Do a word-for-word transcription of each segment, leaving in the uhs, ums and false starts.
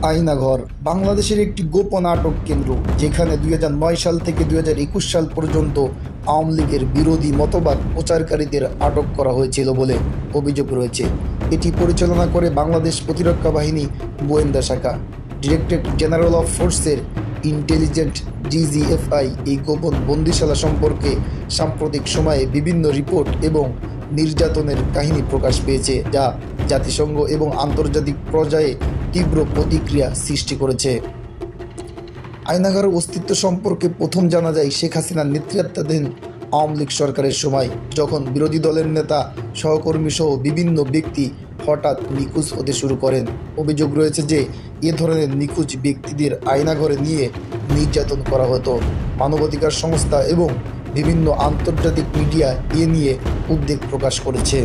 আয়নাঘর বাংলাদেশের একটি গোপন আটক কেন্দ্র, যেখানে দুই হাজার নয় সাল থেকে দুই হাজার একুশ সাল পর্যন্ত আওয়ামী লীগের বিরোধী মতবাদ প্রচারকারীদের আটক করা হয়েছিল বলে অভিযোগ রয়েছে। এটি পরিচালনা করে বাংলাদেশ প্রতিরক্ষা বাহিনী গোয়েন্দা শাখা, ডিরেক্টরেট জেনারেল অফ ফোর্সের ইন্টেলিজেন্ট ডিজিএফআই। এই গোপন বন্দিশালা সম্পর্কে সাম্প্রতিক সময়ে বিভিন্ন রিপোর্ট এবং নির্যাতনের কাহিনী প্রকাশ পেয়েছে, যা জাতিসংঘ এবং আন্তর্জাতিক পর্যায়ে তীব্র প্রতিক্রিয়া সৃষ্টি করেছে। আয়নাঘরের অস্তিত্ব সম্পর্কে প্রথম জানা যায় শেখ হাসিনার নেতৃত্বাধীন আওয়ামী লীগ সরকারের সময়, যখন বিরোধী দলের নেতা, সহকর্মী সহ বিভিন্ন ব্যক্তি হঠাৎ নিখোঁজ হতে শুরু করেন। অভিযোগ রয়েছে যে এ ধরনের নিখোঁজ ব্যক্তিদের আয়নাঘরে নিয়ে নির্যাতন করা হতো। মানবাধিকার সংস্থা এবং বিভিন্ন আন্তর্জাতিক মিডিয়া এ নিয়ে উদ্বেগ প্রকাশ করেছে।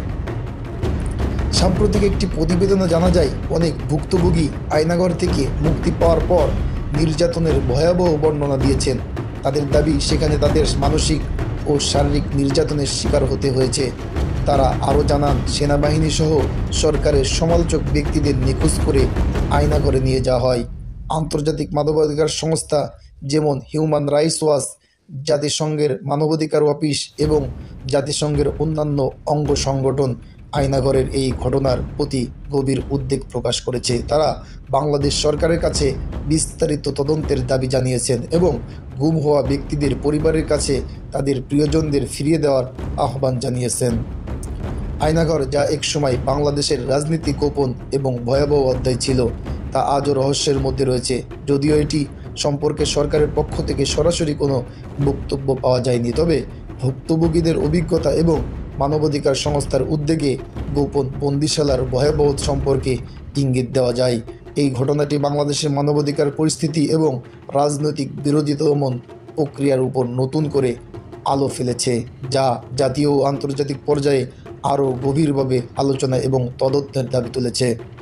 সাম্প্রতিক একটি প্রতিবেদনে জানা যায়, অনেক ভুক্তভোগী আয়নাঘর থেকে মুক্তি পাওয়ার পর নির্যাতনের ভয়াবহ বর্ণনা দিয়েছেন। তাদের দাবি, সেখানে তাদের মানসিক ও শারীরিক নির্যাতনের শিকার হতে হয়েছে। তারা আরও জানান, সেনাবাহিনী সহ সরকারের সমালোচক ব্যক্তিদের নিখোঁজ করে আয়নাঘরে নিয়ে যাওয়া হয়। আন্তর্জাতিক মানবাধিকার সংস্থা যেমন হিউম্যান রাইটস ওয়াচ, জাতিসংঘের মানবাধিকার অফিস এবং জাতিসংঘের অন্যান্য অঙ্গ সংগঠন আয়নাঘরের এই ঘটনার প্রতি গভীর উদ্বেগ প্রকাশ করেছে। তারা বাংলাদেশ সরকারের কাছে বিস্তারিত তদন্তের দাবি জানিয়েছেন এবং গুম হওয়া ব্যক্তিদের পরিবারের কাছে তাদের প্রিয়জনদের ফিরিয়ে দেওয়ার আহ্বান জানিয়েছেন। আয়নাঘর, যা একসময় বাংলাদেশের রাজনীতি গোপন এবং ভয়াবহ অধ্যায় ছিল, তা আজও রহস্যের মধ্যে রয়েছে। যদিও এটি সম্পর্কে সরকারের পক্ষ থেকে সরাসরি কোনো বক্তব্য পাওয়া যায়নি, তবে ভুক্তভোগীদের অভিজ্ঞতা এবং মানবাধিকার সংস্থার উদ্যোগে গোপন বন্দিশালার ভয়াবহ সম্পর্কে ইঙ্গিত দেওয়া যায়। এই ঘটনাটি বাংলাদেশের মানবাধিকার পরিস্থিতি এবং রাজনৈতিক বিরোধী দমন প্রক্রিয়ার উপর নতুন করে আলো ফেলেছে, যা জাতীয় ও আন্তর্জাতিক পর্যায়ে আরও গভীরভাবে আলোচনা এবং তদন্তের দাবি তুলেছে।